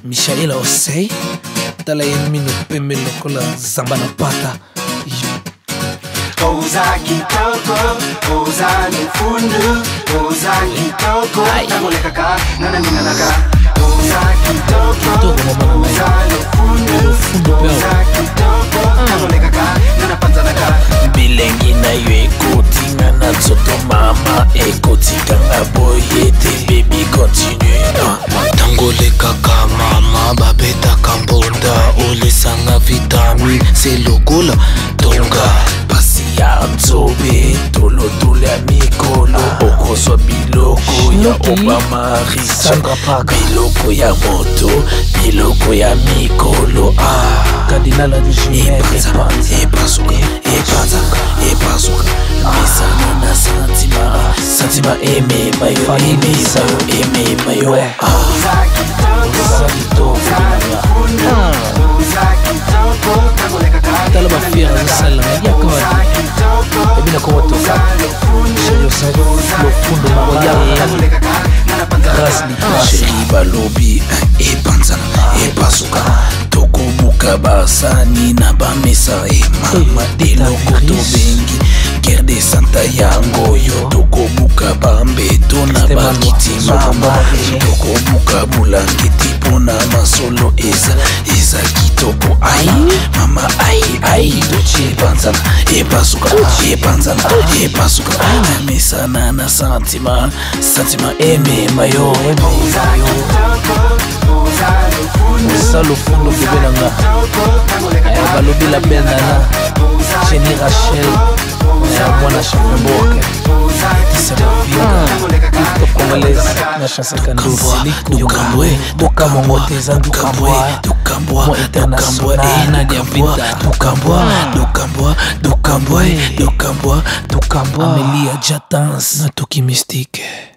Michaela Osei tala mino pemelo kola zamba na pata Oza kitoko, oza nufundu, oza kitoko, tangole kaka, nana ninanaka. Oza kitoko, oza nufundu, oza kitoko, tangole kaka, nana panzanaka. Bilengi na yo ekoti nga na nzoto mama ekoti kanga boyete baby continue tangole kaka mama babetaka mbonda olesanga vitamine se lokola tonga pasi ya nzobe tolotole ya mikolo okozwa biloko ya Obama Richard biloko ya moto biloko ya mikolo Cardinal de Jumel epazuka misana na santima eme mayo Oza kitoko, tangole kaka, tala ba fier na sala ya kwa ebina ko toka yo sa lo fundo ma ya rasli sheri balobi epanzana epasuka tokobuka basani na bamesa mama eloko tobengi guerre de santa yango yo tokobuka bambeto na bakiti mama tokobuka bulangeti mpona masolo eza kitoko ai mama ai doci epasuka mesana na santima emema yo ça le fond de bébé nanga balobi la belle nana Jenny Rachel mwana Shamboke c'est la vie congolaise na chanson kandou duka mongo teza Dukambwa international Nadia Vita Dukambwa Amelia Jatans na Toki Mystique